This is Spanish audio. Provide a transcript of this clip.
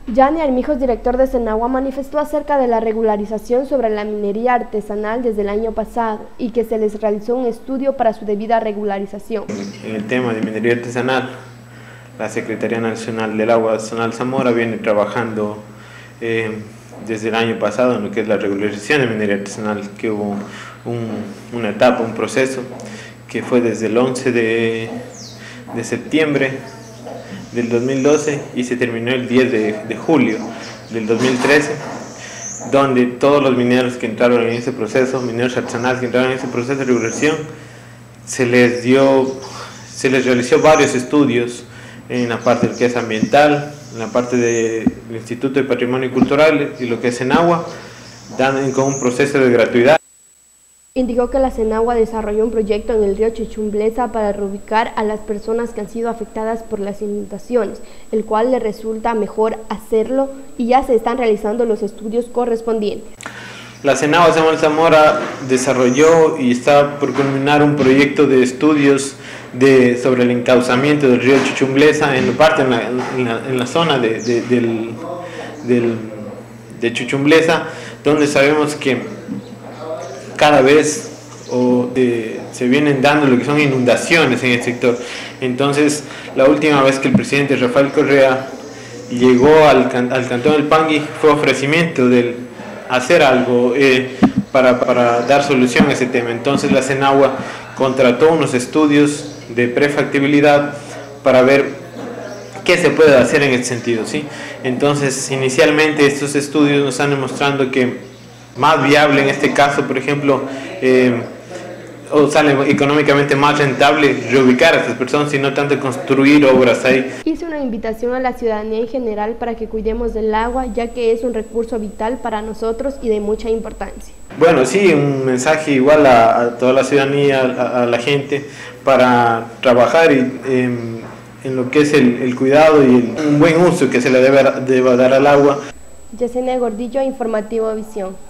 Gianni Armijos, director de Senagua, manifestó acerca de la regularización sobre la minería artesanal desde el año pasado y que se les realizó un estudio para su debida regularización. En el tema de minería artesanal, la Secretaría Nacional del Agua Zonal Zamora viene trabajando desde el año pasado en lo que es la regularización de minería artesanal, que hubo una etapa, un proceso que fue desde el 11 de septiembre del 2012 y se terminó el 10 de julio del 2013, donde todos los mineros que entraron en ese proceso, mineros artesanales que entraron en ese proceso de regulación, se les realizó varios estudios en la parte que es ambiental, en la parte del Instituto de Patrimonio Cultural y lo que es Senagua, dan con un proceso de gratuidad. Indicó que la Senagua desarrolló un proyecto en el río Chuchumblesa para reubicar a las personas que han sido afectadas por las inundaciones, el cual le resulta mejor hacerlo y ya se están realizando los estudios correspondientes. La Senagua Zamora desarrolló y está por culminar un proyecto de estudios sobre el encauzamiento del río Chuchumblesa en la zona de Chuchumblesa, donde sabemos que cada vez se vienen dando lo que son inundaciones en el sector. Entonces, la última vez que el presidente Rafael Correa llegó al Cantón del Pangui fue ofrecimiento de hacer algo para dar solución a ese tema. Entonces, la Senagua contrató unos estudios de prefactibilidad para ver qué se puede hacer en ese sentido, ¿sí? Entonces, inicialmente estos estudios nos están demostrando que más viable en este caso, por ejemplo, o sale económicamente más rentable reubicar a estas personas y no tanto construir obras ahí. Hice una invitación a la ciudadanía en general para que cuidemos del agua, ya que es un recurso vital para nosotros y de mucha importancia. Bueno, sí, un mensaje igual a toda la ciudadanía, a la gente, para trabajar en lo que es el cuidado y un buen uso que se le deba dar al agua. Yesenia Gordillo, Informativo Visión.